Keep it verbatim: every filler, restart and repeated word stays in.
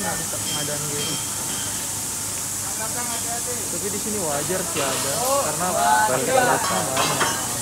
benar pengadaan gitu. Tapi di sini wajar sih ada karena banyak banget.